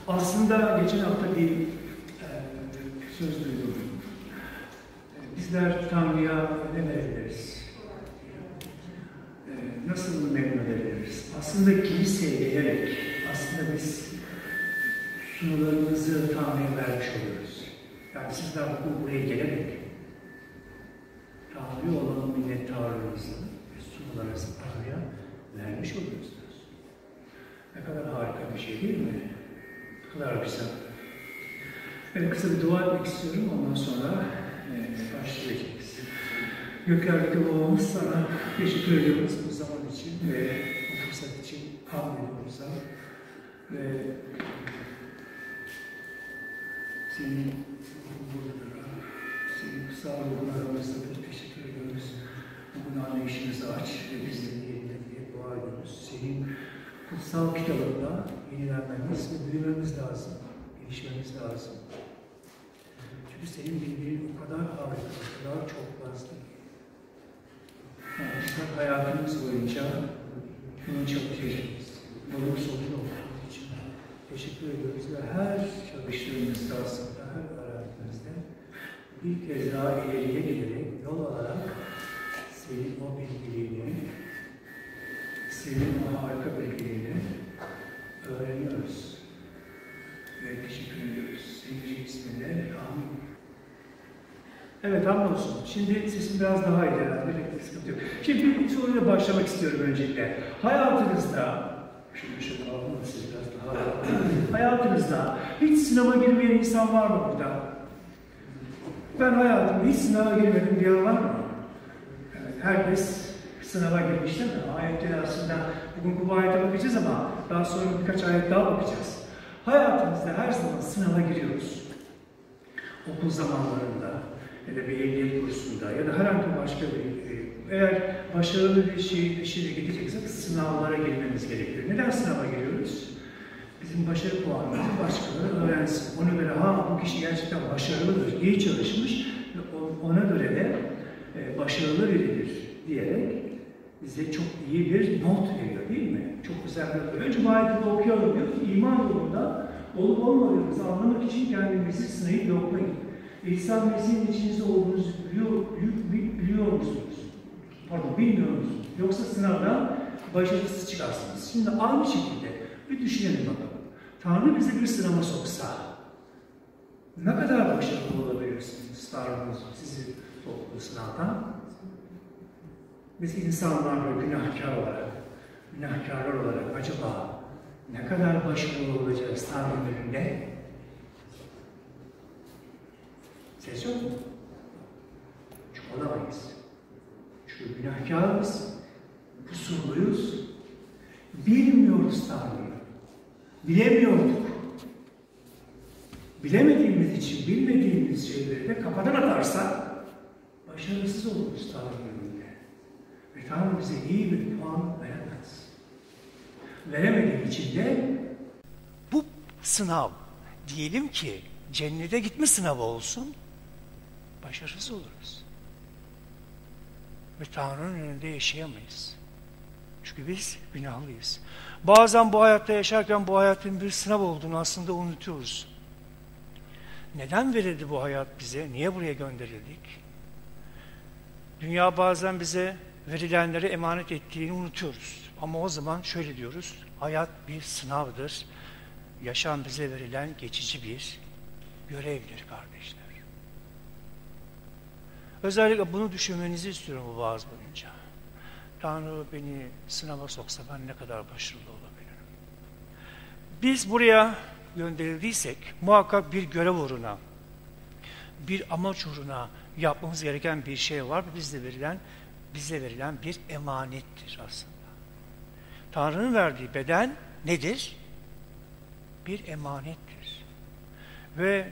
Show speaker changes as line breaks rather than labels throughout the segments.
Aslında geçen hafta bir söz duydum. Bizler Tanrı'ya ne verebiliriz? Nasıl memnun edebiliriz? Aslında kiliseye gelerek, aslında biz sunularımızı Tanrı'ya vermiş oluyoruz. Yani sizler buraya gelerek Tanrı'ya olan minnettarlığınızı ve sunularınızı Tanrı'ya vermiş oluyorsunuz. Ne kadar harika bir şey değil mi? Ne kadar güzel. Ben kısa bir dua etmek istiyorum, ondan sonra başlayacağız. Göklerdeki babamız, sana teşekkür ediyoruz bu zaman için ve bu fırsat için hamd ediyoruz sana. Ve senin burada, senin kutsal ruhun aramızdadır. Teşekkür ediyoruz. Bugün anlayışımızı aç ve bizleri yerine diye dua ediyoruz. Senin kutsal kitabında yenilenmemiz ve büyümemiz lazım, gelişmemiz lazım. Çünkü senin bildiğin o kadar harika, o kadar çok fazla. Yani bizim hayatımız boyunca bunu çalışacağız. Bunun sonunu okuduğumuz için teşekkür ediyoruz ve her çalıştığımızda aslında, her öğrendiğimizde bir kez daha ileriye gelerek yol alarak senin o bilgiliğini, senin o harika bilgiliğini öğreniyoruz. Ve teşekkür ediyoruz. Senin isminde amin. Evet, hamdolsun. Şimdi sesim biraz daha iyi herhalde. Sıkıntı yok. Şimdi bir soruyla başlamak istiyorum öncelikle. Hayatınızda, şöyle alalım da siz biraz daha hayatınızda hiç sınava girmeyen insan var mı burada? Ben hayatımda hiç sınava girmedim diyen var mı? Evet, herkes sınava girmiş değil mi? Ayetleri aslında bugün bu ayete bakacağız ama daha sonra birkaç ayet daha bakacağız. Hayatımızda her zaman sınava giriyoruz. Okul zamanlarında ya da bir ehliyet kursunda ya da herhangi başka bir eğer başarılı bir işe gideceksek sınavlara girmemiz gerekiyor. Neden sınava giriyoruz? Bizim başarı puanımızı başkaları öğrensin. Ona göre bu kişi gerçekten başarılıdır, iyi çalışmış ve ona göre de başarılı biridir diyerek bize çok iyi bir not veriyor değil mi? Çok güzel bir not veriyor. Önce bu ayeti okuyalım diyor ki iman yolunda olup olmadığımızı anlamak için kendimizi sınayıp yoklayın. İsa Mesih'in içinizde olduğunuzu biliyor musunuz? Pardon, bilmiyor musunuz? Yoksa sınavdan başarısız çıkarsınız. Şimdi aynı şekilde bir düşünelim bakalım. Tanrı bize bir sınava soksa ne kadar başarılı olabilirsiniz? Tanrı sizi soktuğu sınavdan. Biz insanlar ve günahkarlar olarak acaba ne kadar başarılı olacağız Tanrı'nın önünde? Ses yok mu? Çünkü olamayız. Çünkü günahkarız, kusurluyuz, bilmiyoruz Tanrı'yı. Bilemiyorduk. Bilemediğimiz için bilmediğimiz şeyleri de kafadan atarsak başarısız oluruz Tanrı'nın önünde. Ve Tanrı bize iyi bir puan veremez. Veremediği için de bu sınav, diyelim ki cennete gitme sınavı olsun, başarısız oluruz. Ve Tanrı'nın önünde yaşayamayız. Çünkü biz günahlıyız. Bazen bu hayatta yaşarken bu hayatın bir sınav olduğunu aslında unutuyoruz. Neden verildi bu hayat bize? Niye buraya gönderildik? Dünya bazen bize verilenleri emanet ettiğini unutuyoruz. Ama o zaman şöyle diyoruz, hayat bir sınavdır. Yaşam bize verilen geçici bir görevdir kardeşler. Özellikle bunu düşünmenizi istiyorum bu vaaz boyunca. Tanrı beni sınava soksa ben ne kadar başarılı olabilirim? Biz buraya gönderildiysek muhakkak bir görev uğruna, bir amaç uğruna yapmamız gereken bir şey var ve bize verilen bir emanettir aslında. Tanrı'nın verdiği beden nedir? Bir emanettir. Ve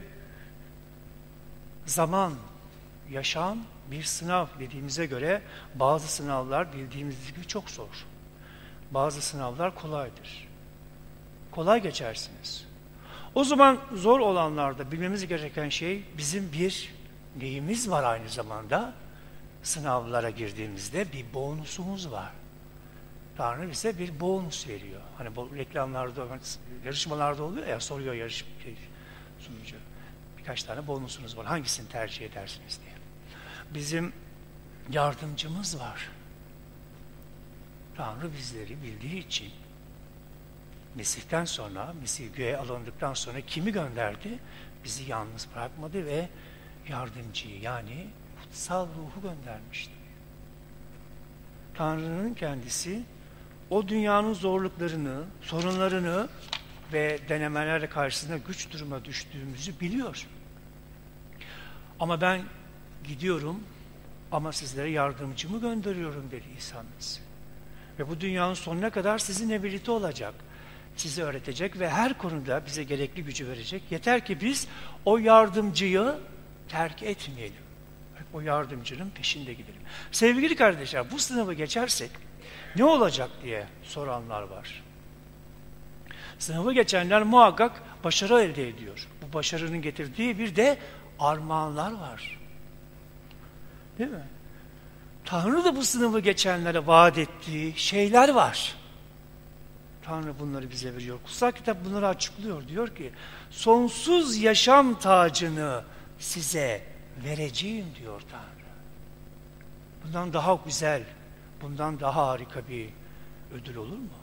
zaman, yaşam bir sınav dediğimize göre bazı sınavlar bildiğimiz gibi çok zor. Bazı sınavlar kolaydır. Kolay geçersiniz. O zaman zor olanlarda bilmemiz gereken şey bizim bir neyimiz var aynı zamanda? Sınavlara girdiğimizde bir bonusumuz var. Tanrı bize bir bonus veriyor. Hani bu reklamlarda, yarışmalarda oluyor ya, soruyor sunucu. Birkaç tane bonusunuz var. Hangisini tercih edersiniz diye. Bizim yardımcımız var. Tanrı bizleri bildiği için Mesih'ten sonra, Mesih göğe alındıktan sonra kimi gönderdi? Bizi yalnız bırakmadı ve yardımcıyı, yani kutsal ruhu göndermişti. Tanrı'nın kendisi o dünyanın zorluklarını, sorunlarını ve denemelerle karşısında güç duruma düştüğümüzü biliyor. Ama ben gidiyorum ama sizlere yardımcımı gönderiyorum dedi İsa Mesih. Ve bu dünyanın sonuna kadar sizinle birlikte olacak. Sizi öğretecek ve her konuda bize gerekli gücü verecek. Yeter ki biz o yardımcıyı terk etmeyelim. O yardımcının peşinde gidelim. Sevgili kardeşler, bu sınavı geçersek ne olacak diye soranlar var. Sınavı geçenler muhakkak başarı elde ediyor. Bu başarının getirdiği bir de armağanlar var. Değil mi? Tanrı da bu sınavı geçenlere vaat ettiği şeyler var. Tanrı bunları bize veriyor. Kutsal kitap bunları açıklıyor. Diyor ki, sonsuz yaşam tacını size vereceğim diyor Tanrı. Bundan daha güzel, bundan daha harika bir ödül olur mu?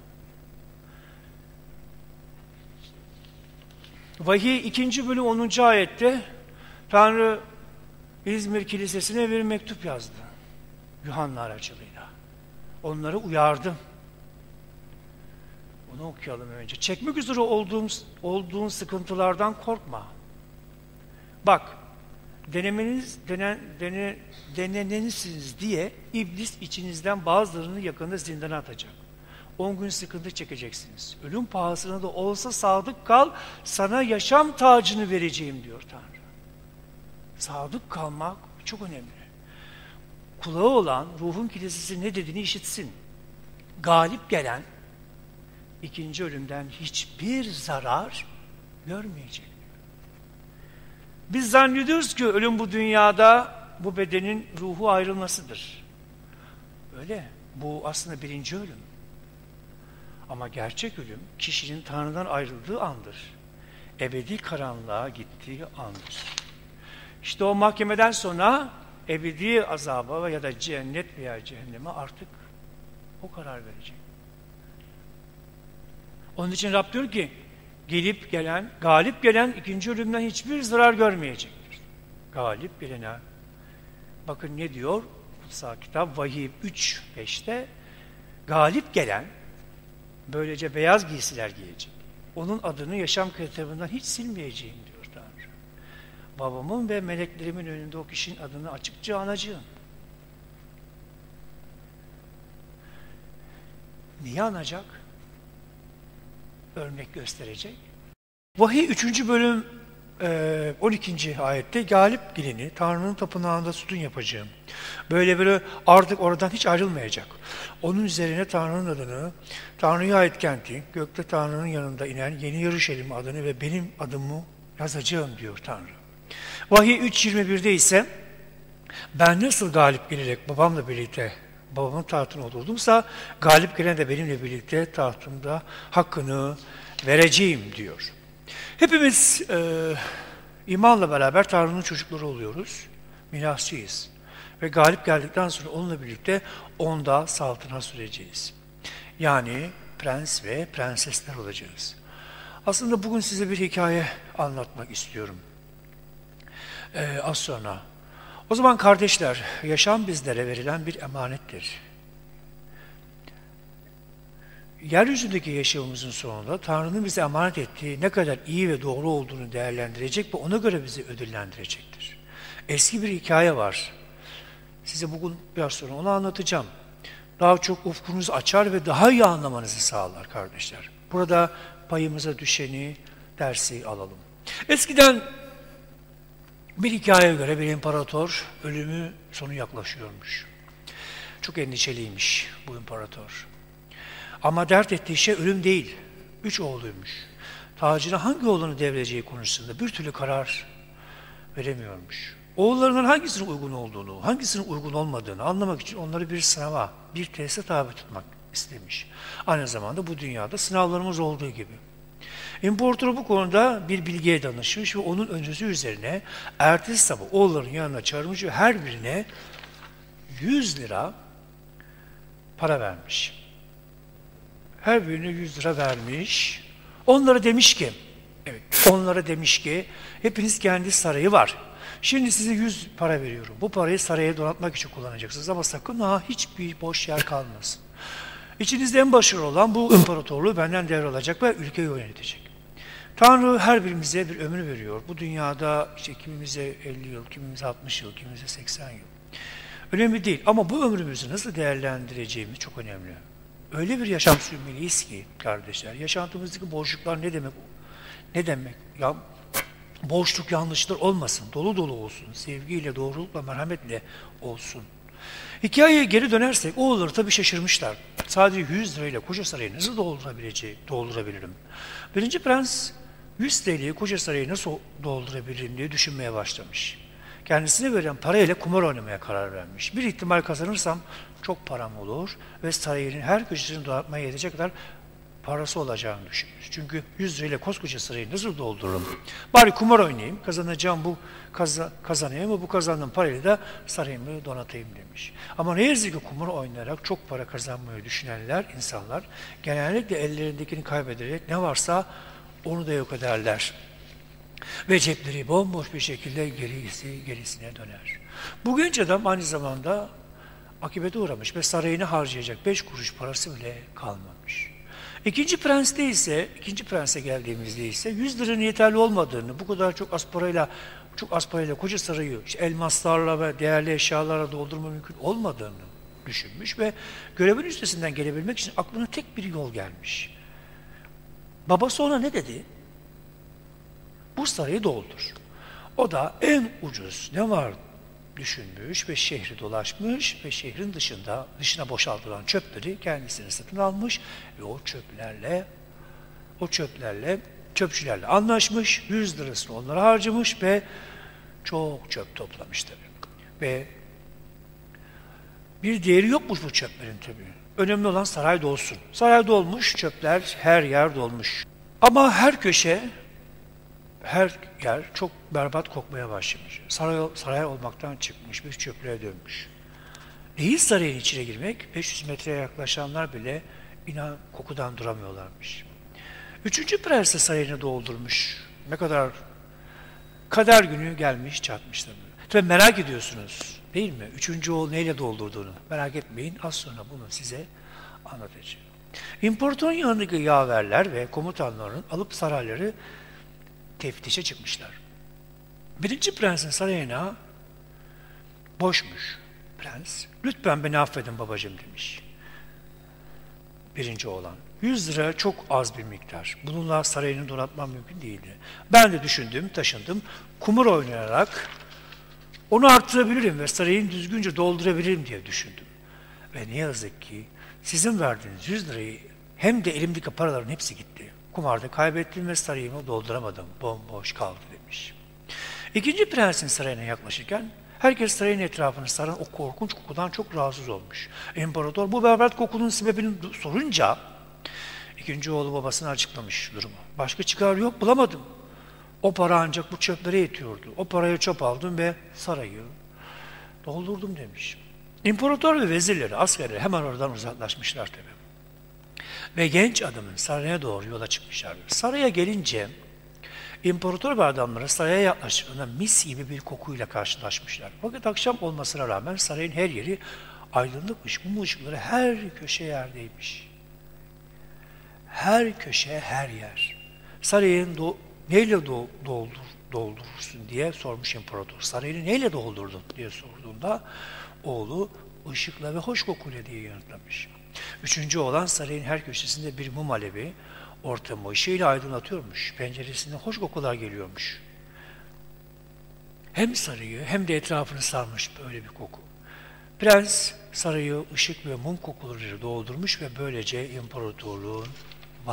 Vahiy 2. bölüm 10. ayette Tanrı İzmir Kilisesi'ne bir mektup yazdı. Yuhanna aracılığıyla. Onları uyardı. Onu okuyalım önce. Çekmek üzere olduğun sıkıntılardan korkma. Bak, denenenisiniz diye iblis içinizden bazılarını yakında zindana atacak. 10 gün sıkıntı çekeceksiniz. Ölüm pahasına da olsa sadık kal, sana yaşam tacını vereceğim diyor Tanrı. Sadık kalmak çok önemli. Kulağı olan ruhun kilisesi ne dediğini işitsin. Galip gelen ikinci ölümden hiçbir zarar görmeyecek. Biz zannediyoruz ki ölüm bu dünyada bu bedenin ruhu ayrılmasıdır. Öyle. Bu aslında birinci ölüm. Ama gerçek ölüm kişinin Tanrı'dan ayrıldığı andır. Ebedi karanlığa gittiği andır. İşte o mahkemeden sonra ebedi azaba ya da cennet veya cehenneme artık o karar verecek. Onun için Rab diyor ki, galip gelen ikinci ölümden hiçbir zarar görmeyecektir. Galip gelene, bakın ne diyor kutsal kitap Vahiy 3:5'te, galip gelen böylece beyaz giysiler giyecek. Onun adını yaşam kitabından hiç silmeyeceğim diyor Tanrı. Babamın ve meleklerimin önünde o kişinin adını açıkça anacağım. Niye anacak? Örnek gösterecek. Vahiy 3. bölüm 12. ayette galip geleni Tanrı'nın tapınağında sütun yapacağım. Böyle artık oradan hiç ayrılmayacak. Onun üzerine Tanrı'nın adını, Tanrı'ya ait kenti, gökte Tanrı'nın yanında inen yeni Yeruşalim adını ve benim adımı yazacağım diyor Tanrı. Vahiy 3:21'de ise ben nasıl galip gelerek babamla birlikte babamın tahtına oturdumsa galip gelen de benimle birlikte tahtımda hakkını vereceğim diyor. Hepimiz imanla beraber Tanrı'nın çocukları oluyoruz. Mirasçıyız. Ve galip geldikten sonra onunla birlikte onda saltına süreceğiz. Yani prens ve prensesler olacağız. Aslında bugün size bir hikaye anlatmak istiyorum. Az sonra. O zaman kardeşler, yaşam bizlere verilen bir emanettir. Yeryüzündeki yaşamımızın sonunda Tanrı'nın bize emanet ettiği ne kadar iyi ve doğru olduğunu değerlendirecek ve ona göre bizi ödüllendirecektir. Eski bir hikaye var. Size bugün biraz sonra onu anlatacağım. Daha çok ufkunuzu açar ve daha iyi anlamanızı sağlar kardeşler. Burada payımıza düşeni, dersi alalım. Eskiden bir hikayeye göre bir imparator ölümü sonu yaklaşıyormuş. Çok endişeliymiş bu imparator. Ama dert ettiği şey ölüm değil. 3 oğluymuş. Tacına hangi oğlunu devreceği konusunda bir türlü karar veremiyormuş. Oğullarının hangisinin uygun olduğunu, hangisinin uygun olmadığını anlamak için onları bir sınava, bir teste tabi tutmak
istemiş. Aynı zamanda bu dünyada sınavlarımız olduğu gibi. İmparator bu konuda bir bilgiye danışmış ve onun önerisi üzerine ertesi sabah oğulların yanına çağırmış ve her birine 100 lira para vermiş. Her birine 100 lira vermiş. Onlara demiş ki, hepiniz kendi sarayı var. Şimdi size 100 para veriyorum. Bu parayı saraya donatmak için kullanacaksınız ama sakın hiçbir boş yer kalmasın. İçinizde en başarılı olan bu imparatorluğu benden devralacak ve ülkeyi yönetecek. Tanrı her birimize bir ömür veriyor. Bu dünyada kimimize 50 yıl, kimimize 60 yıl, kimimize 80 yıl. Önemli değil ama bu ömrümüzü nasıl değerlendireceğimiz çok önemli. Öyle bir yaşam sürmeliyiz ki kardeşler, yaşantımızdaki boşluklar ne demek? Ne demek? Ya boşluk, yanlışlar olmasın, dolu dolu olsun, sevgiyle, doğrulukla, merhametle olsun. Hikayeye geri dönersek, oğulları tabii şaşırmışlar. Sadece 100 lirayla koca sarayı nasıl doldurabilirim? Birinci prens 100 TL'yi koca sarayı nasıl doldurabilirim diye düşünmeye başlamış. Kendisine verilen parayla kumar oynamaya karar vermiş. Bir ihtimal kazanırsam çok param olur ve sarayın her köşesini donatmaya yetecek kadar parası olacağını düşünmüş. Çünkü 100 lirayla koskoca sarayı nasıl doldururum? Bari kumar oynayayım, kazanacağım bu kazanayım ve bu kazandığım parayla da sarayımı donatayım demiş. Ama ne yazık ki kumar oynayarak çok para kazanmayı düşünenler, insanlar genellikle ellerindekini kaybederek ne varsa onu da yok ederler. Ve cepleri bomboş bir şekilde gerisine döner. Bu genç adam aynı zamanda akibete uğramış ve sarayını harcayacak 5 kuruş parası bile kalmamış. İkinci prense geldiğimizde ise 100 liranın yeterli olmadığını, bu kadar çok az parayla koca sarayı elmaslarla ve değerli eşyalarla doldurma mümkün olmadığını düşünmüş ve görevin üstesinden gelebilmek için aklına tek bir yol gelmiş. Babası ona ne dedi? Bu sarayı doldur. O da en ucuz ne var düşünmüş ve şehri dolaşmış ve şehrin dışına boşaltılan çöpleri kendisine satın almış ve çöpçülerle anlaşmış, 100 lirasını onlara harcamış ve çok çöp toplamış tabii. Ve bir değeri yokmuş bu çöplerin tabii. Önemli olan saray dolsun. Saray dolmuş, çöpler her yer dolmuş. Ama her yer çok berbat kokmaya başlamış. Saray olmaktan çıkmış, bir çöplüğe dönmüş. Değil sarayın içine girmek, 500 metreye yaklaşanlar bile inan kokudan duramıyorlarmış. Üçüncü prens de sarayını doldurmuş. Ne kadar kader günü gelmiş, çatmış tabii. Tabii merak ediyorsunuz değil mi? Üçüncü oğul neyle doldurduğunu. Merak etmeyin, az sonra bunu size anlatacağım. İmparatorun yanındaki yaverler ve komutanların alıp sarayları teftişe çıkmışlar. Birinci prensin sarayına boşmuş prens. Lütfen beni affedin babacığım demiş. Birinci oğlan. 100 lira çok az bir miktar. Bununla sarayını donatmam mümkün değildi. Ben de düşündüm, taşındım. Kumar oynayarak onu arttırabilirim ve sarayını düzgünce doldurabilirim diye düşündüm. Ve ne yazık ki sizin verdiğiniz 100 lirayı hem de elimdeki paraların hepsi gitti. Kumarda kaybettim ve sarayımı dolduramadım. Bomboş kaldı demiş. İkinci prensin sarayına yaklaşırken herkes sarayın etrafını saran o korkunç kokudan çok rahatsız olmuş. İmparator bu berbat kokunun sebebini sorunca ikinci oğlu babasına açıklamış durumu. Başka çıkar yok, bulamadım. O para ancak bu çöplere yetiyordu. O paraya çöp aldım ve sarayı doldurdum demiş. İmparator ve vezirleri, askerleri hemen oradan uzaklaşmışlar tabii. Ve genç adamın saraya doğru yola çıkmışlar. Saraya gelince imparator ve adamları saraya yaklaştığında mis gibi bir kokuyla karşılaşmışlar. Fakat akşam olmasına rağmen sarayın her yeri aydınlıkmış. Mum ışıkları her köşe yerdeymiş. Her köşe, her yer. Sarayın neyle doldurursun diye sormuş imparator. Sarayını neyle doldurdun diye sorduğunda oğlu ışıkla ve hoş kokuyla diye yanıtlamış. Üçüncü oğlan sarayın her köşesinde bir mum alevi ortamı ışığıyla aydınlatıyormuş. Penceresinden hoş kokular geliyormuş. Hem sarayı hem de etrafını sarmış böyle bir koku. Prens sarayı ışık ve mum kokularıyla doldurmuş ve böylece imparatorluğun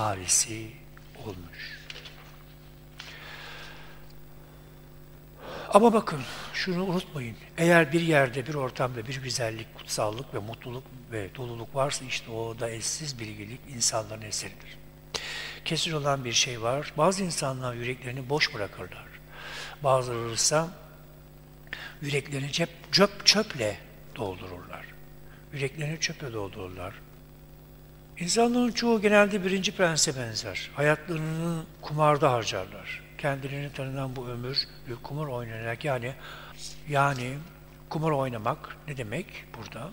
varisi olmuş. Ama bakın, şunu unutmayın. Eğer bir yerde, bir ortamda bir güzellik, kutsallık ve mutluluk ve doluluk varsa işte o da eşsiz bilgilik insanların eseridir. Kesin olan bir şey var. Bazı insanlar yüreklerini boş bırakırlar. Bazıları ise yüreklerini çöple doldururlar. Yüreklerini çöple doldururlar. İnsanların çoğu genelde birinci prense benzer. Hayatlarını kumarda harcarlar. Kendilerini tanınan bu ömür kumar oynayarak yani kumar oynamak ne demek burada?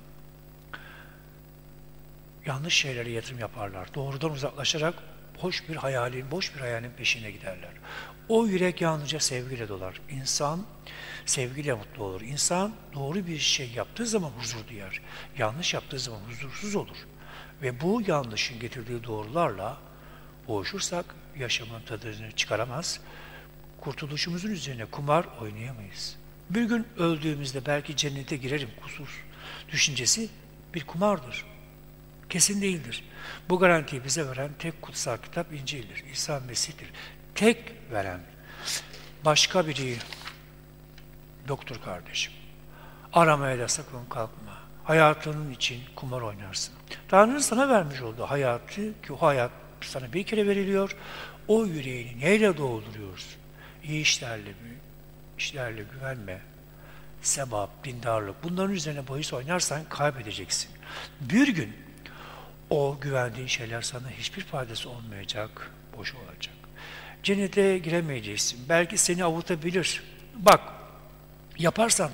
Yanlış şeylere yatırım yaparlar. Doğrudan uzaklaşarak boş bir hayalin peşine giderler. O yürek yalnızca sevgiyle dolar. İnsan sevgiyle mutlu olur. İnsan doğru bir şey yaptığı zaman huzur duyar. Yanlış yaptığı zaman huzursuz olur. Ve bu yanlışın getirdiği doğrularla boğuşursak yaşamın tadını çıkaramaz. Kurtuluşumuzun üzerine kumar oynayamayız. Bir gün öldüğümüzde belki cennete girerim kusur düşüncesi bir kumardır. Kesin değildir. Bu garantiyi bize veren tek kutsal kitap İncil'dir. İsa Mesih'tir. Tek veren. Başka biri yoktur kardeşim. Aramaya da sakın kalkma. Hayatının için kumar oynarsın. Tanrı'nın sana vermiş olduğu hayatı ki o hayat sana bir kere veriliyor. O yüreğini neyle dolduruyorsun? İyi işlerle güvenme. Sevap, dindarlık. Bunların üzerine bahis oynarsan kaybedeceksin. Bir gün o güvendiğin şeyler sana hiçbir faydası olmayacak, boş olacak. Cennete giremeyeceksin. Belki seni avutabilir. Bak, yaparsan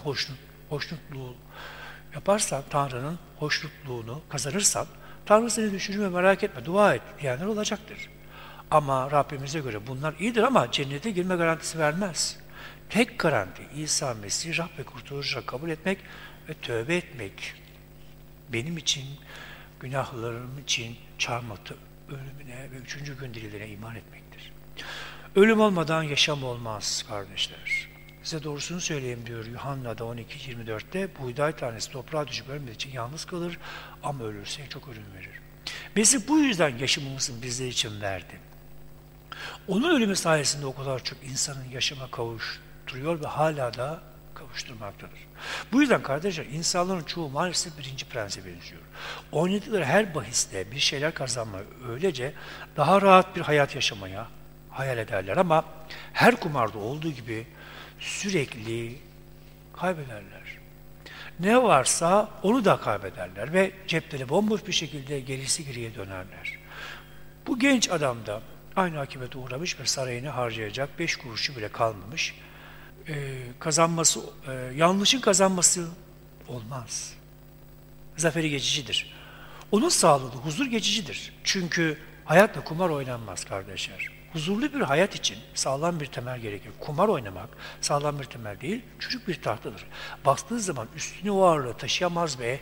Tanrı'nın hoşnutluğunu kazanırsan, Tanrı seni düşürme merak etme, dua et diyenler olacaktır. Ama Rabbimize göre bunlar iyidir ama cennete girme garantisi vermez. Tek garanti İsa Mesih, Rab ve kurtuluşa kabul etmek ve tövbe etmek. Benim için, günahlarım için çarmıhta ölümüne ve 3. gün dirildiğine iman etmektir. Ölüm olmadan yaşam olmaz kardeşler. Size doğrusunu söyleyeyim diyor Yuhanna'da 12:24'te buğday tanesi toprağa düşüp ölmediği için yalnız kalır ama ölürse çok ölüm verir. Mesih bu yüzden yaşamımızın bizler için verdi. Onun ölümü sayesinde o kadar çok insanın yaşama kavuşturuyor ve hala da kavuşturmaktadır. Bu yüzden kardeşler insanların çoğu maalesef birinci prense benziyor. Oynadıkları her bahiste bir şeyler kazanmaya öylece daha rahat bir hayat yaşamaya hayal ederler ama her kumarda olduğu gibi sürekli kaybederler. Ne varsa onu da kaybederler ve cepleri bomboş bir şekilde gerisi geriye dönerler. Bu genç adam da aynı akibete uğramış ve sarayını harcayacak 5 kuruşu bile kalmamış. Yanlışın kazanması olmaz. Zaferi geçicidir. Onun sağlığı, huzur geçicidir. Çünkü hayatla kumar oynanmaz kardeşler. Huzurlu bir hayat için sağlam bir temel gerekir. Kumar oynamak sağlam bir temel değil, çürük bir tahtadır. Bastığı zaman üstüne o ağırlığı taşıyamaz ve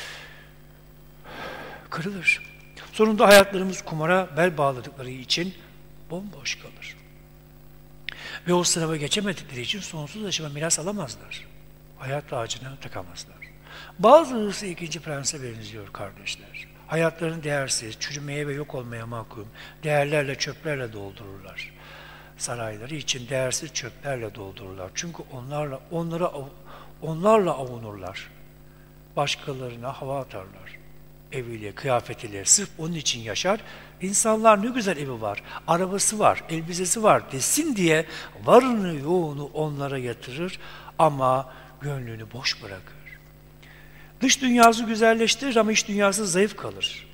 kırılır. Sonunda hayatlarımız kumara bel bağladıkları için bomboş kalır. Ve o sınava geçemedikleri için sonsuz yaşama miras alamazlar. Hayat ağacına takamazlar. Bazıları ikinci prense benziyor kardeşler. Hayatlarını değersiz, çürümeye ve yok olmaya mahkum, değerlerle, çöplerle doldururlar. Sarayları için değersiz çöplerle doldururlar. Çünkü onlarla avunurlar. Başkalarına hava atarlar. Eviyle, kıyafetiyle, sırf onun için yaşar. İnsanlar ne güzel evi var, arabası var, elbisesi var desin diye varını yoğunu onlara yatırır ama gönlünü boş bırakır. Dış dünyası güzelleştirir ama iç dünyası zayıf kalır.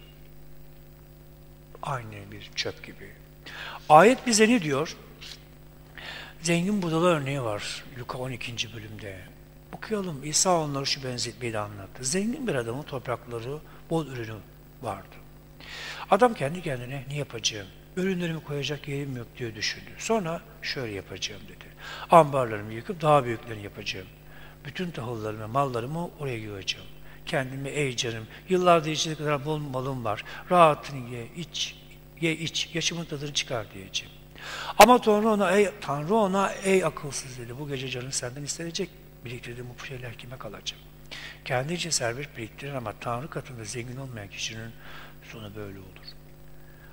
Aynı bir çöp gibi. Ayet bize ne diyor? Zengin budala örneği var Luka 12. bölümde. Okuyalım. İsa onları şu benzetmeyi de anlattı. Zengin bir adamın toprakları, bol ürünü vardı. Adam kendi kendine ne yapacağım? Ürünlerimi koyacak yerim yok diye düşündü. Sonra şöyle yapacağım dedi. Ambarlarımı yıkıp daha büyüklerini yapacağım. Bütün tahıllarımı, mallarımı oraya yığacağım. Kendime ey canım, yıllarda içine kadar bol malım var. Rahatını ye iç, yaşamın tadını çıkar diyeceğim. Ama Tanrı ona ey akılsız dedi. Bu gece canın senden istenecek. Biriktirdiğim bu şeyler kime kalacak? Kendi için serbest biriktiren ama Tanrı katında zengin olmayan kişinin sonu böyle olur.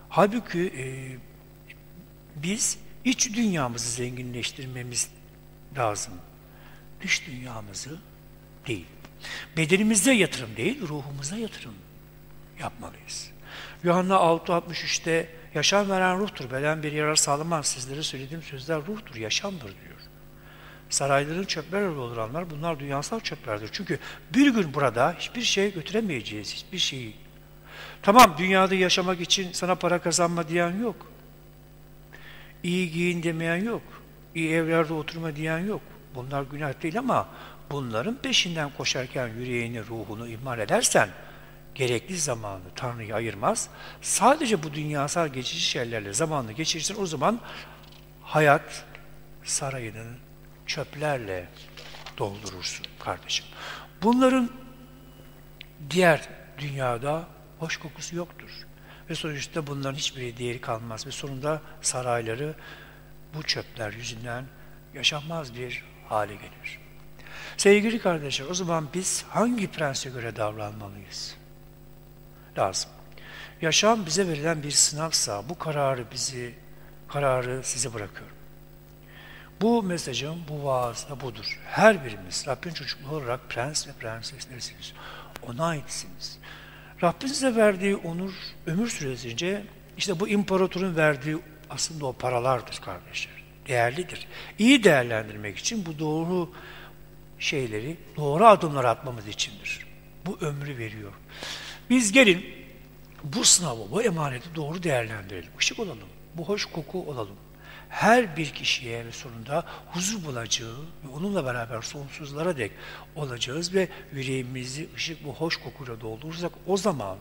Halbuki biz iç dünyamızı zenginleştirmemiz lazım. Dış dünyamızı değil. Bedenimize yatırım değil, ruhumuza yatırım yapmalıyız. Yuhanna 6:63'te yaşam veren ruhtur, beden bir yarar sağlamaz. Sizlere söylediğim sözler ruhtur, yaşamdır diyor. Sarayların çöplerle dolduranlar, bunlar dünyasal çöplerdir. Çünkü bir gün burada hiçbir şey götüremeyeceğiz, hiçbir şeyi. Tamam, dünyada yaşamak için sana para kazanma diyen yok. İyi giyin demeyen yok. İyi evlerde oturma diyen yok. Bunlar günah değil ama bunların peşinden koşarken yüreğini, ruhunu ihmal edersen gerekli zamanı Tanrı'ya ayırmaz. Sadece bu dünyasal geçici şeylerle zamanını geçirirsin. O zaman hayat sarayını çöplerle doldurursun kardeşim. Bunların diğer dünyada hoş kokusu yoktur. Ve sonuçta bunların hiçbir değeri kalmaz. Ve sonunda sarayları bu çöpler yüzünden yaşanmaz bir hale gelir. Sevgili kardeşler, o zaman biz hangi prense göre davranmalıyız? Lazım. Yaşam bize verilen bir sınavsa bu kararı size bırakıyorum. Bu mesajım, bu vaaz da budur. Her birimiz Rabbin çocukları olarak prens ve prenseslersiniz. Ona aitsiniz. Rabbin size verdiği onur, ömür süresince işte bu imparatorun verdiği aslında o paralardır kardeşler. Değerlidir. İyi değerlendirmek için bu doğru şeyleri, doğru adımlar atmamız içindir. Bu ömrü veriyor. Biz gelin bu sınavı, bu emaneti doğru değerlendirelim. Işık olalım. Bu hoş koku olalım. Her bir kişiye ve sonunda huzur bulacağı ve onunla beraber sonsuzlara dek olacağız ve yüreğimizi ışık bu hoş kokuyla doldurursak o zaman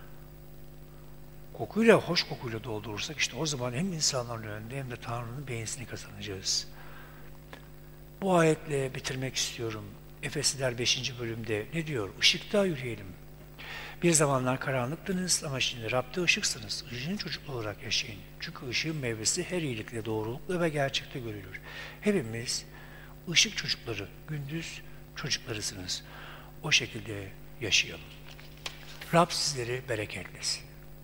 hoş kokuyla doldurursak işte o zaman hem insanların önünde hem de Tanrı'nın beğenisini kazanacağız. Bu ayetle bitirmek istiyorum. Efesliler 5. bölümde ne diyor? Işıkta yürüyelim. Bir zamanlar karanlıktınız ama şimdi Rab'de ışıksınız. Işığın çocuklu olarak yaşayın. Çünkü ışığın meyvesi her iyilikle, doğrulukla ve gerçekte görülür. Hepimiz ışık çocukları, gündüz çocuklarısınız. O şekilde yaşayalım. Rab sizleri bereketlesin.